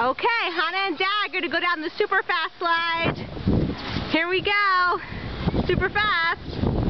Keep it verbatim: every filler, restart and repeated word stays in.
Okay, Hannah and Dad are going to go down the super fast slide. Here we go. Super fast.